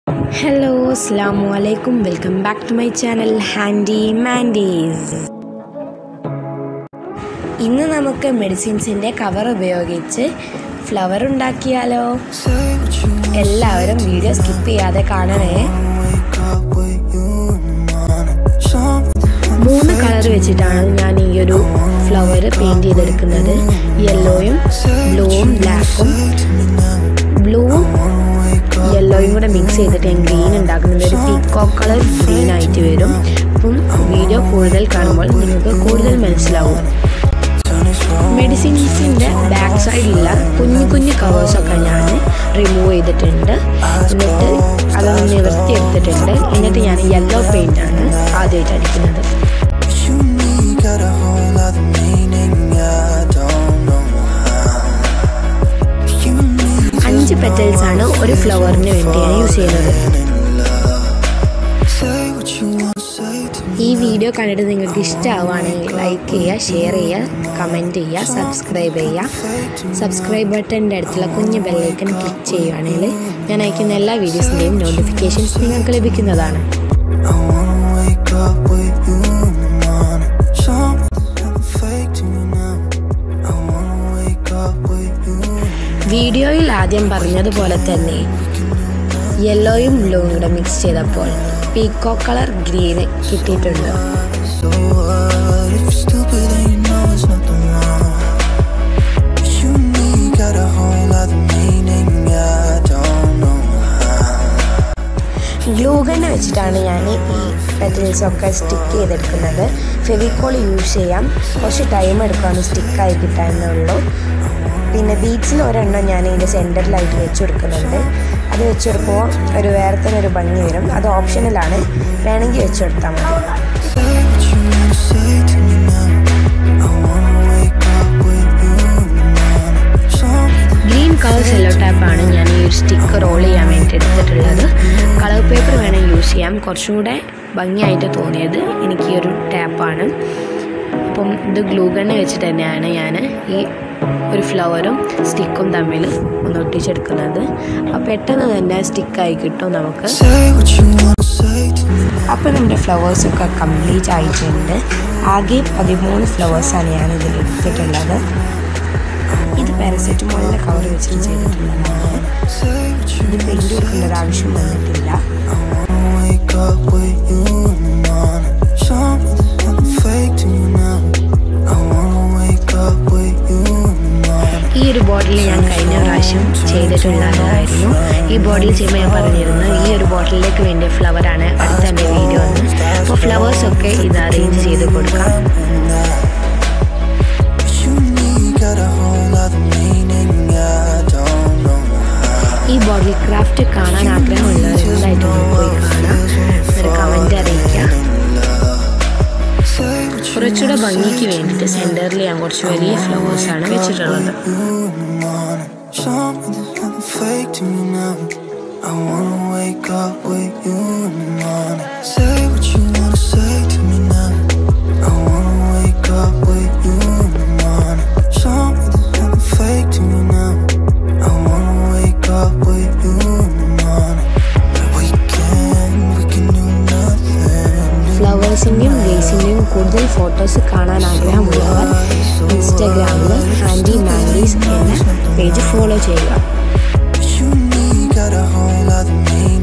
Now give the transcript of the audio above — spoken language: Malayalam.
Hello, assalamu alaikum. Welcome back to my channel Handy Mandies. ഇന്ന് നമുക്ക് മെഡിസിൻസിന്റെ കവർ ഉപയോഗിച്ച് ഫ്ലവർ ഉണ്ടാക്കിയാലോ? എല്ലാവരും വീഡിയോ സ്കിപ്പ് ചെയ്യാതെ കാണണേ. 3 കളർ വെച്ചിട്ടാണ് ഞാൻ ഈ ഒരു ഫ്ലവർ പെയിന്റ് ചെയ്തെടുക്കുന്നത്. യെല്ലോയും ബ്ലൂവും ബ്ലാക്കും. ബ്ലൂവും യെല്ലോയും കൂടെ മിക്സ് ചെയ്തിട്ട് ഞാൻ ഗ്രീൻ ഉണ്ടാക്കുന്നത്. ഒരു പീക്കോക്ക് കളർ ഗ്രീൻ ആയിട്ട് വരും. അപ്പം വീഡിയോ കൂടുതൽ കാണുമ്പോൾ നിങ്ങൾക്ക് കൂടുതൽ മനസ്സിലാവും. മെഡിസിൻസിൻ്റെ ബാക്ക് സൈഡിലുള്ള കുഞ്ഞു കവേഴ്സൊക്കെ ഞാൻ റിമൂവ് ചെയ്തിട്ടുണ്ട്. എന്നിട്ട് അതൊന്ന് നിവർത്തിയെടുത്തിട്ടുണ്ട്. എന്നിട്ട് ഞാൻ യെല്ലോ പെയിൻ്റാണ് ആദ്യമായിട്ട് അടിക്കുന്നത്. 5 പെറ്റൽസ് ആണ് ഒരു ഫ്ലവറിന് വേണ്ടിയാണ് യൂസ് ചെയ്യുന്നത്. ഈ വീഡിയോ കണ്ടിട്ട് നിങ്ങൾക്ക് ഇഷ്ടമാവുകയാണെങ്കിൽ ലൈക്ക് ചെയ്യുക, ഷെയർ ചെയ്യുക, കമൻറ്റ് ചെയ്യുക, സബ്സ്ക്രൈബ് ചെയ്യുക. സബ്സ്ക്രൈബ് ബട്ടൻ്റെ അടുത്തുള്ള കുഞ്ഞ് ബെല്ലൈക്കൺ ക്ലിക്ക് ചെയ്യുകയാണെങ്കിൽ ഞാൻ അയക്കുന്ന എല്ലാ വീഡിയോസിൻ്റെയും നോട്ടിഫിക്കേഷൻസ് നിങ്ങൾക്ക് ലഭിക്കുന്നതാണ്. വീഡിയോയിൽ ആദ്യം പറഞ്ഞതുപോലെ തന്നെ യെല്ലോയും ബ്ലൂവും കൂടെ മിക്സ് ചെയ്തപ്പോൾ പീക്കോക്ക് കളർ ഗ്രീന് കിട്ടിയിട്ടുണ്ട്. ഗ്ലൂ ഗണ്ണ് വെച്ചിട്ടാണ് ഞാൻ ഈ പെറ്റൽസൊക്കെ സ്റ്റിക്ക് ചെയ്തെടുക്കുന്നത്. ഫെവിക്കോൾ യൂസ് ചെയ്യാം. കുറച്ച് ടൈം എടുക്കാമെന്ന് സ്റ്റിക്കായി കിട്ടാനുള്ളൂ. പിന്നെ ബീഡ്സിൽ ഒരെണ്ണം ഞാൻ ഇതിൻ്റെ സെൻറ്ററിലായിട്ട് വെച്ച് കൊടുക്കുന്നുണ്ട്. അത് വെച്ച് കൊടുക്കുമ്പോൾ ഒരു വേറെ തന്നെ ഒരു ഭംഗി വരും. അത് ഓപ്ഷണലാണ്, വേണമെങ്കിൽ വെച്ച് കൊടുത്താൽ മതി. ഗ്രീൻ കളർ സെല്ലോ ടാപ്പാണ് ഞാൻ ഈ ഒരു സ്റ്റിക്ക് റോൾ ചെയ്യാൻ വേണ്ടി എടുത്തിട്ടുള്ളത്. കളർ പേപ്പർ വേണം യൂസ് ചെയ്യാം. കുറച്ചും കൂടെ ഭംഗിയായിട്ട് തോന്നിയത് എനിക്ക് ഈ ഒരു ടാപ്പാണ്. അപ്പം ഇത് ഗ്ലൂ ഗണ്ണ് വെച്ചിട്ട് തന്നെയാണ് ഞാൻ ഈ ഒരു ഫ്ലവറും സ്റ്റിക്കും തമ്മിൽ ഒന്ന് ഒട്ടിച്ചെടുക്കുന്നത്. അപ്പോൾ പെട്ടെന്ന് തന്നെ സ്റ്റിക്കായി കിട്ടും നമുക്ക്. അപ്പോൾ നമ്മുടെ ഫ്ലവേഴ്സൊക്കെ കംപ്ലീറ്റ് ആയിട്ടുണ്ട്. ആകെ 13 ഫ്ലവേഴ്സാണ് ഞാൻ ഇതിൽ എടുത്തിട്ടുള്ളത്. ഇത് പാരസെറ്റമോളിൻ്റെ കവർ വെച്ചിട്ട് ചെയ്തിട്ടുള്ളതാണ്. ഇത് പെയിൻറ്റ് കൊടുക്കേണ്ട ആവശ്യം വന്നിട്ടില്ല. ഈ ഒരു ബോട്ടിൽ ഞാൻ കഴിഞ്ഞ പ്രാവശ്യം ചെയ്തിട്ടുള്ളതായിരുന്നു. ഈ ബോട്ടിൽ ചെയ്യുമ്പോൾ ഞാൻ പറഞ്ഞിരുന്നു ഈ ഒരു ബോട്ടിലേക്ക് വേണ്ടിയ ഫ്ലവറാണ് അടുത്ത എൻ്റെ വീഡിയോ എന്ന്. അപ്പോൾ ഫ്ലവേഴ്സൊക്കെ ഇത് അറേഞ്ച് ചെയ്ത് കൊടുക്കാം. ഈ ബോട്ടിൽ ക്രാഫ്റ്റ് കാണാൻ ആഗ്രഹമുള്ളവർ എന്തായിട്ടും പോയി കാണാം. ഒരു കമൻറ്റ് അറിയിക്കാം. കുറച്ചുകൂടെ ഭംഗിക്ക് വേണ്ടിയിട്ട് സെൻറ്ററിൽ ഞാൻ കുറച്ച് വലിയ ഫ്ലവേഴ്സാണ് വെച്ചിട്ടുള്ളത്. ഫ്ലവേഴ്സിൻ്റെയും വേസിൻ്റെയും കൂടുതൽ ഫോട്ടോസ് കാണാൻ ആഗ്രഹമുള്ളവർ ഇൻസ്റ്റാഗ്രാമിൽ ഹാൻഡി മാൻഡീസ് എന്ന പേജ് ഫോളോ ചെയ്യുക.